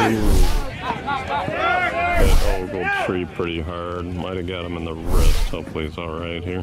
That ogle tree pretty hard. Might have got him in the wrist. Hopefully he's alright here.